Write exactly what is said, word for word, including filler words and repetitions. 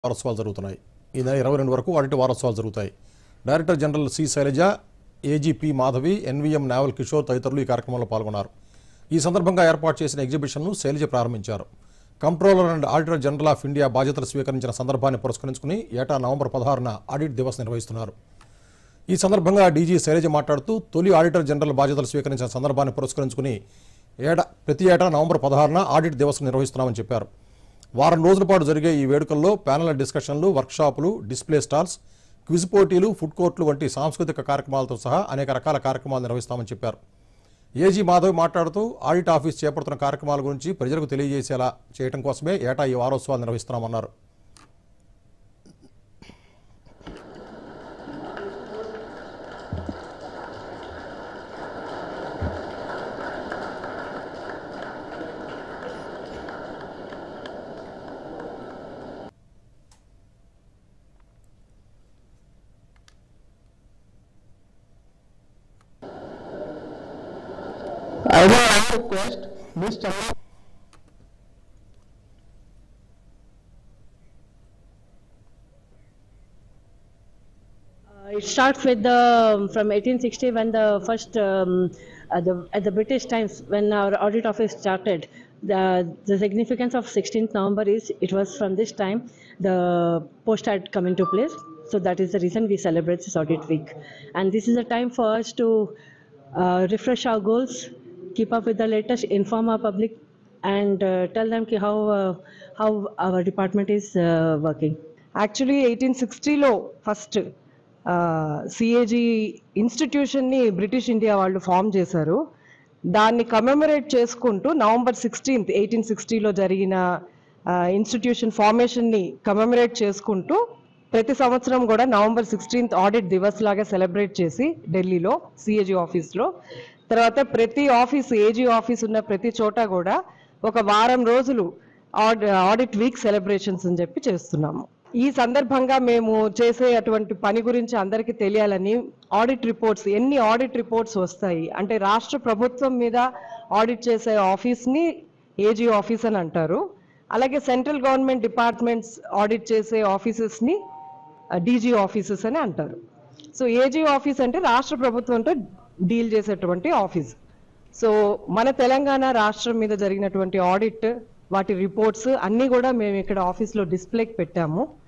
వారోత్సవాలు జరుగుతున్నాయి. ఈ నెల ఇరవై రెండు వరకు ఆడిట్ వారోత్సవాలు జరుగుతాయి. Director general C Shailaja, AGP Madhavi, NVM Naval Kishore తదితరులు ఈ కార్యక్రమంలో పాల్గొన్నారు. ఈ సందర్భంగా ఏర్పాటు చేసిన ఎగ్జిబిషన్ను శైలజ ప్రారంభించారు. Controller and auditor general of India బాధ్యతలు స్వీకరించిన సందర్భాన్ని పురస్కరించుకుని ఏటా నవంబర్ పదహారున ఆడిట్ దివస్ నిర్వహిస్తున్నారు. ఈ సందర్భంగా డీజీ శైలజ మాట్లాడుతూ తొలి ఆడిటర్ జనరల్ బాధ్యతలు స్వీకరించిన సందర్భాన్ని పురస్కరించుకుని ఏటా ప్రతి ఏటా నవంబర్ పదహారున ఆడిట్ దివస్ నిర్వహిస్తున్నామని చెప్పారు. వారం రోజుల పాటు జరిగే ఈ వేడుకల్లో ప్యానెల్ డిస్కషన్లు, వర్క్షాపులు, డిస్ప్లే స్టాల్స్, క్విజ్ పోటీలు, ఫుడ్ కోర్టులు వంటి సాంస్కృతిక కార్యక్రమాలతో సహా అనేక రకాల కార్యక్రమాలు నిర్వహిస్తామని చెప్పారు. ఏజీ మాధవ్ మాట్లాడుతూ ఆడిట్ ఆఫీస్ చేపడుతున్న కార్యక్రమాల గురించి ప్రజలకు తెలియజేసేలా చేయడం కోసమే ఏటా ఈ వారోత్సవాలు నిర్వహిస్తున్నామన్నారు. I will request Miz Chandra. Uh, it starts with the from eighteen sixty when the first um, at the at the British times when our audit office started. The the significance of sixteenth November is it was from this time the post had come into place. So that is the reason we celebrate this audit week, and this is a time for us to uh, refresh our goals, keep up with the latest, inform our public, and uh, tell them ki how uh, how our department is uh, working. Actually eighteen sixty లో first CAG institution ని British India వాళ్ళు form చేశారు. దాన్ని commemorate చేసుకుంటూ November sixteenth eighteen సిక్స్టీలో జరిగిన institution formation ని commemorate చేసుకుంటూ ప్రతి సంవత్సరం కూడా నవంబర్ సిక్స్టీన్త్ ఆడిట్ దివస్ లాగా సెలబ్రేట్ చేసి ఢిల్లీలో సిఏజీ ఆఫీస్లో, తర్వాత ప్రతి ఆఫీస్ ఏజీ ఆఫీస్ ఉన్న ప్రతి చోట కూడా ఒక వారం రోజులు ఆడిట్ వీక్ సెలబ్రేషన్స్ అని చెప్పి చేస్తున్నాము. ఈ సందర్భంగా మేము చేసే అటువంటి పని గురించి అందరికీ తెలియాలని ఆడిట్ రిపోర్ట్స్, ఎన్ని ఆడిట్ రిపోర్ట్స్ వస్తాయి అంటే రాష్ట్ర ప్రభుత్వం మీద ఆడిట్ చేసే ఆఫీస్ని ఏజీ ఆఫీస్ అని అంటారు. అలాగే సెంట్రల్ గవర్నమెంట్ డిపార్ట్మెంట్స్ ఆడిట్ చేసే ఆఫీసెస్ని డీజీ ఆఫీసెస్ అని అంటారు. సో ఏజీ ఆఫీస్ అంటే రాష్ట్ర ప్రభుత్వంతో డీల్ చేసేటువంటి ఆఫీస్. సో మన తెలంగాణ రాష్ట్రం మీద జరిగినటువంటి ఆడిట్, వాటి రిపోర్ట్స్ అన్నీ కూడా మేము ఇక్కడ ఆఫీస్లో డిస్ప్లేకి పెట్టాము.